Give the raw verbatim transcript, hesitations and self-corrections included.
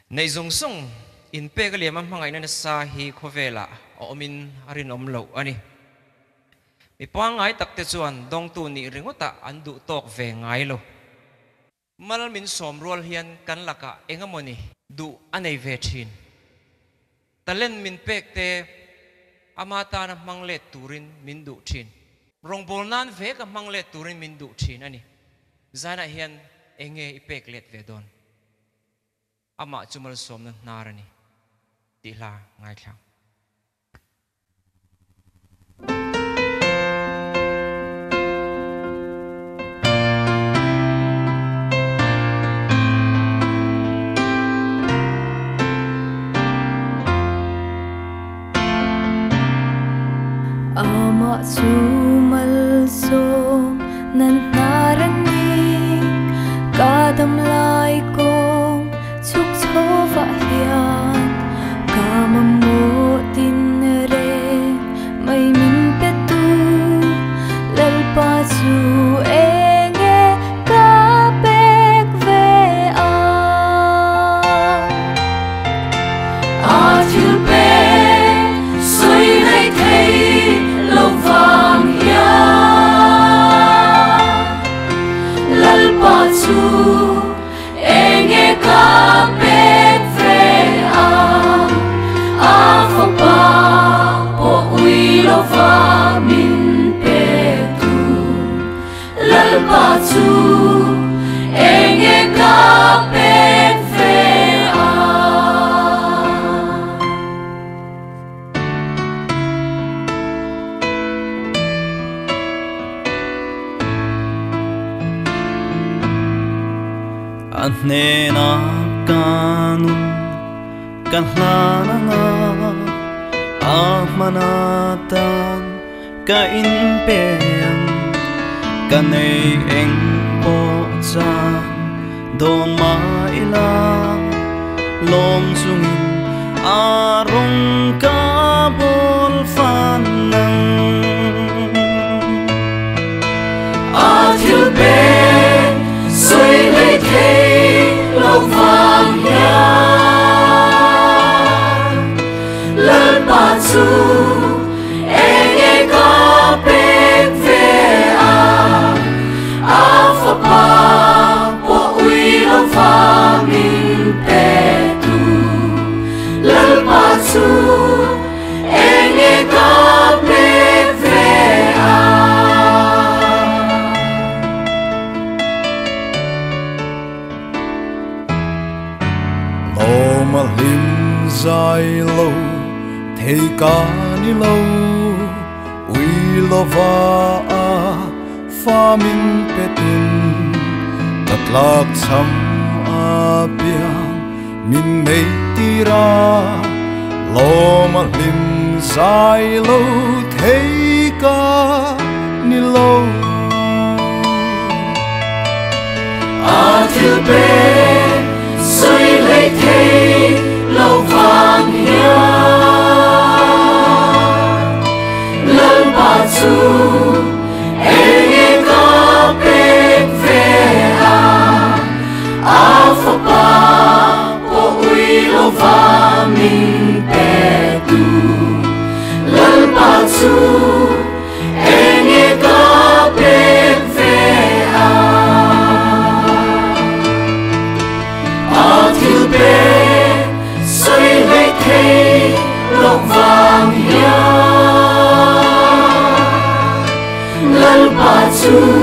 Nei zung sung in pe ka liam mangai na sa hi khovela omin arin omlo ani mi pangai takte chuan dong tu ni ringota andu tok ve ngai lo mal min som rol hian kan laka engamoni du anei ve thin talen min pek te amata na mangle turin min du thin rong bol nan ve ka mangle turin min du thin ani zana hian enge ipek let ve don Amah chu Malsawmna hnar ani ti hla ngai thlang Amah chu Malsawmna hnar ani kadam lai kong chuk chova hian kamamu tin re mai min pe tu lalpa chu enge ka pek ve a a thil pe soi lai thei lo vang ya lalpa chu enge ka pek ve a a fa pa po ui lo va min pe tu lalpa chu enge ka pek ve a Anne na kanu kahlana amanatan ka inpem kanei eng po cha don ma ila lom sungin arong ka bol fanang athil be soi lai thei lo vang ya lalpa chu enge ka pek ve a a fa pa po ui lo va min pe tu lalpa chu enge ka pek ve a Loma lim zai lo thei ka ni lo ui lo va a fa min petun tatlak cham a piang min mei tira loma lim zai lo thei ka ni lo a thil pe soi lai thei lo vang ya lalpa chu enge ka pek ve a a fa pa po ui lo va min pe tu lalpa chu enge ka pek ve a athil pe soi lai thei lo vang ya lalpa chu